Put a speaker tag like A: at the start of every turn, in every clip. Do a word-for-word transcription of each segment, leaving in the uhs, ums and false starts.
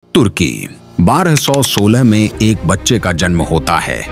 A: तुर्की बारह सौ सोलह में एक बच्चे का जन्म होता है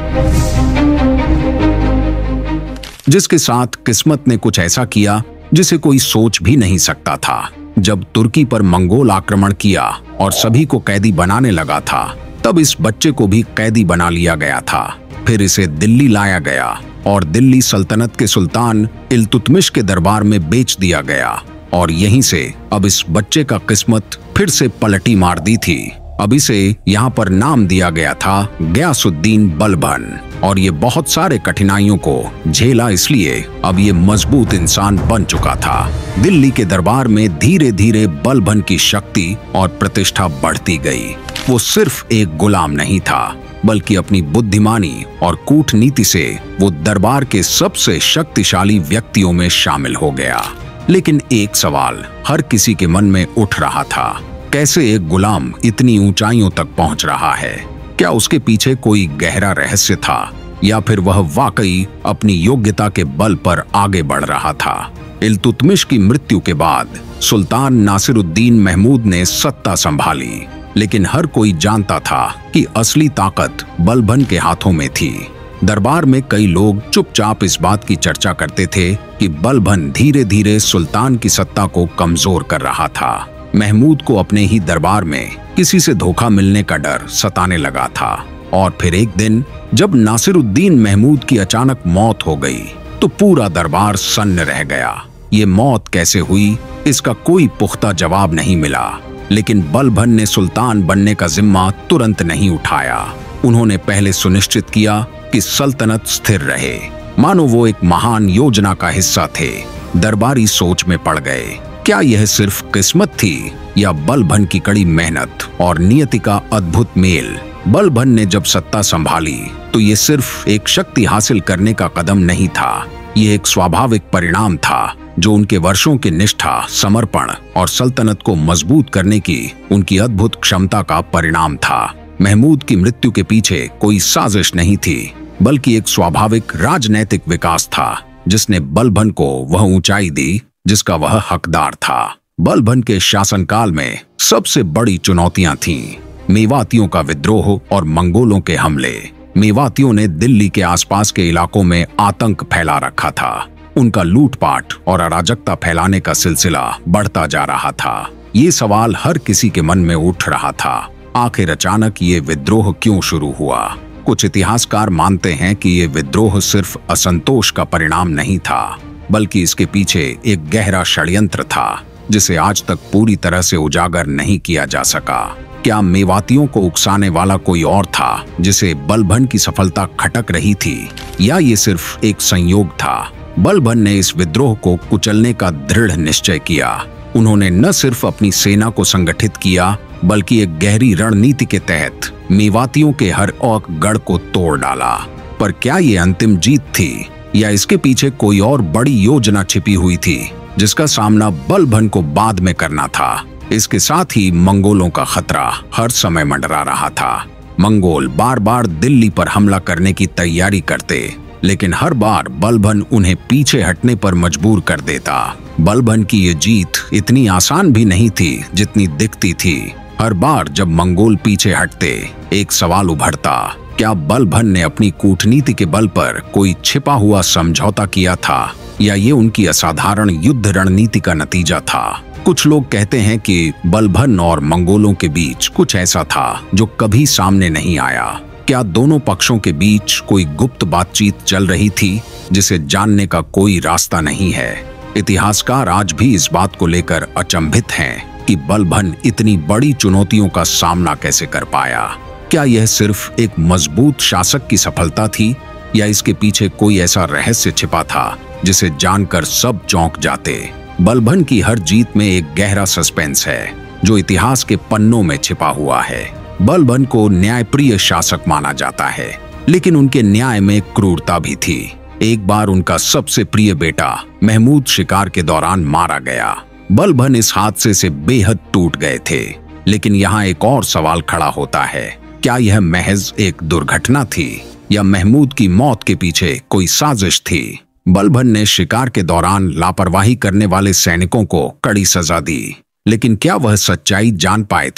A: जिसके साथ किस्मत ने कुछ ऐसा किया जिसे कोई सोच भी नहीं सकता था। जब तुर्की पर मंगोल आक्रमण किया और सभी को कैदी बनाने लगा था, तब इस बच्चे को भी कैदी बना लिया गया था। फिर इसे दिल्ली लाया गया और दिल्ली सल्तनत के सुल्तान इल्तुतमिश के दरबार में बेच दिया गया और यहीं से अब इस बच्चे का किस्मत फिर से पलटी मार दी थी। अब इसे यहाँ पर नाम दिया गया था गयासुद्दीन बलबन और ये बहुत सारे कठिनाइयों को झेला, इसलिए अब ये मजबूत इंसान बन चुका था। दिल्ली के दरबार में धीरे धीरे बलबन की शक्ति और प्रतिष्ठा बढ़ती गई। वो सिर्फ एक गुलाम नहीं था, बल्कि अपनी बुद्धिमानी और कूटनीति से वो दरबार के सबसे शक्तिशाली व्यक्तियों में शामिल हो गया। लेकिन एक सवाल हर किसी के मन में उठ रहा था, कैसे एक गुलाम इतनी ऊंचाइयों तक पहुंच रहा है? क्या उसके पीछे कोई गहरा रहस्य था या फिर वह वाकई अपनी योग्यता के बल पर आगे बढ़ रहा था? इल्तुतमिश की मृत्यु के बाद सुल्तान नासिरुद्दीन महमूद ने सत्ता संभाली, लेकिन हर कोई जानता था कि असली ताकत बलबन के हाथों में थी। दरबार में कई लोग चुपचाप इस बात की चर्चा करते थे कि बलबन धीरे धीरे सुल्तान की सत्ता को कमजोर कर रहा था। महमूद को अपने ही दरबार में किसी से धोखा मिलने का डर सताने लगा था और फिर एक दिन जब नासिरुद्दीन महमूद की अचानक मौत हो गई तो पूरा दरबार सन्न रह गया। ये मौत कैसे हुई, इसका कोई पुख्ता जवाब नहीं मिला, लेकिन बलबन ने सुल्तान बनने का जिम्मा तुरंत नहीं उठाया। उन्होंने पहले सुनिश्चित किया कि सल्तनत स्थिर रहे, मानो वो एक महान योजना का हिस्सा थे। दरबारी सोच में पड़ गए, क्या यह सिर्फ किस्मत थी या बलबन की कड़ी मेहनत और नियति का अद्भुत मेल? बलबन ने जब सत्ता संभाली तो ये सिर्फ एक शक्ति हासिल करने का कदम नहीं था, ये एक स्वाभाविक परिणाम था जो उनके वर्षों की निष्ठा, समर्पण और सल्तनत को मजबूत करने की उनकी अद्भुत क्षमता का परिणाम था। महमूद की मृत्यु के पीछे कोई साजिश नहीं थी, बल्कि एक स्वाभाविक राजनैतिक विकास था जिसने बलबन को वह ऊंचाई दी जिसका वह हकदार था। बलबन के शासनकाल में सबसे बड़ी चुनौतियां थीं, मेवातियों का विद्रोह और मंगोलों के हमले। मेवातियों ने दिल्ली के आसपास के इलाकों में आतंक फैला रखा था। उनका लूटपाट और अराजकता फैलाने का सिलसिला बढ़ता जा रहा था। ये सवाल हर किसी के मन में उठ रहा था, आखिर अचानक ये विद्रोह क्यों शुरू हुआ? कुछ इतिहासकार मानते हैं कि ये विद्रोह सिर्फ असंतोष का परिणाम नहीं था, बल्कि इसके पीछे एक गहरा षड्यंत्र था जिसे आज तक पूरी तरह से उजागर नहीं किया जा सका। क्या मेवातियों को उकसाने वाला कोई और था जिसे बलबन की सफलता खटक रही थी, या ये सिर्फ एक संयोग था? बलबन ने इस विद्रोह को कुचलने का दृढ़ निश्चय किया। उन्होंने न सिर्फ अपनी सेना को संगठित किया, बल्कि एक गहरी रणनीति के तहत मेवातियों के हर औक गढ़ को तोड़ डाला। पर क्या ये अंतिम जीत थी या इसके पीछे कोई और बड़ी योजना छिपी हुई थी जिसका सामना बलबन को बाद में करना था? इसके साथ ही मंगोलों का खतरा हर समय मंडरा रहा था। मंगोल बार बार दिल्ली पर हमला करने की तैयारी करते, लेकिन हर बार बलबन उन्हें पीछे हटने पर मजबूर कर देता। बलबन की ये जीत इतनी आसान भी नहीं थी जितनी दिखती थी। हर बार जब मंगोल पीछे हटते, एक सवाल उभरता, क्या बलबन ने अपनी कूटनीति के बल पर कोई छिपा हुआ समझौता किया था या ये उनकी असाधारण युद्ध रणनीति का नतीजा था? कुछ लोग कहते हैं कि बलबन और मंगोलों के बीच कुछ ऐसा था जो कभी सामने नहीं आया। क्या दोनों पक्षों के बीच कोई गुप्त बातचीत चल रही थी जिसे जानने का कोई रास्ता नहीं है? इतिहासकार आज भी इस बात को लेकर अचंभित हैं कि बलबन इतनी बड़ी चुनौतियों का सामना कैसे कर पाया। क्या यह सिर्फ एक मजबूत शासक की सफलता थी या इसके पीछे कोई ऐसा रहस्य छिपा था जिसे जानकर सब चौंक जाते? बलबन की हर जीत में एक गहरा सस्पेंस है जो इतिहास के पन्नों में छिपा हुआ है। बलबन को न्यायप्रिय शासक माना जाता है, लेकिन उनके न्याय में क्रूरता भी थी। एक बार उनका सबसे प्रिय बेटा महमूद शिकार के दौरान मारा गया। बलबन इस हादसे से बेहद टूट गए थे, लेकिन यहाँ एक और सवाल खड़ा होता है, क्या यह महज एक दुर्घटना थी या महमूद की मौत के पीछे कोई साजिश थी? बलबन ने शिकार के दौरान लापरवाही करने वाले सैनिकों को कड़ी सजा दी, लेकिन क्या वह सच्चाई जान पाए थे?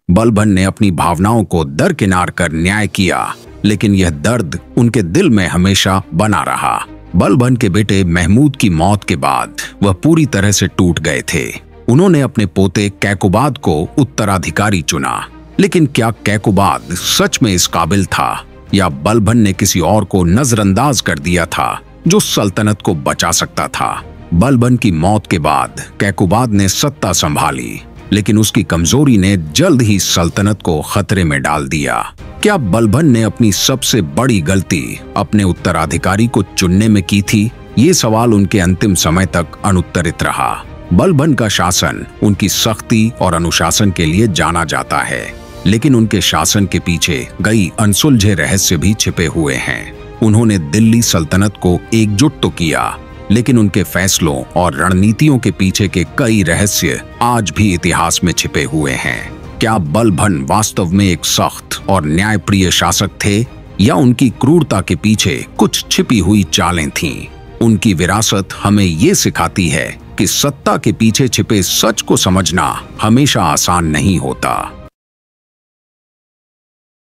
A: बलबन ने अपनी भावनाओं को दरकिनार कर न्याय किया, लेकिन यह दर्द उनके दिल में हमेशा बना रहा। बलबन के बेटे महमूद की मौत के बाद वह पूरी तरह से टूट गए थे। उन्होंने अपने पोते कैकुबाद को उत्तराधिकारी चुना, लेकिन क्या कैकुबाद सच में इस काबिल था, या बलबन ने किसी और को नजरअंदाज कर दिया था जो सल्तनत को बचा सकता था? बलबन की मौत के बाद कैकुबाद ने सत्ता संभाली, लेकिन उसकी कमजोरी ने जल्द ही सल्तनत को खतरे में डाल दिया। क्या बलबन ने अपनी सबसे बड़ी गलती अपने उत्तराधिकारी को चुनने में की थी? ये सवाल उनके अंतिम समय तक अनुत्तरित रहा। बलबन का शासन उनकी सख्ती और अनुशासन के लिए जाना जाता है, लेकिन उनके शासन के पीछे कई अनसुलझे रहस्य भी छिपे हुए हैं। उन्होंने दिल्ली सल्तनत को एकजुट तो किया, लेकिन उनके फैसलों और रणनीतियों के पीछे के कई रहस्य आज भी इतिहास में छिपे हुए हैं। क्या बलबन वास्तव में एक सख्त और न्यायप्रिय शासक थे, या उनकी क्रूरता के पीछे कुछ छिपी हुई चालें थीं? उनकी विरासत हमें ये सिखाती है कि सत्ता के पीछे छिपे सच को समझना हमेशा आसान नहीं होता।